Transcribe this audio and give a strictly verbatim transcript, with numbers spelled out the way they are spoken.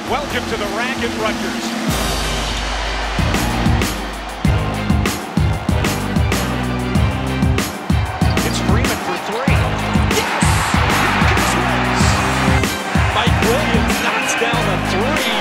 Welcome to the rack at Rutgers. It's Freeman for three. Yes! Mike Williams knocks down the three.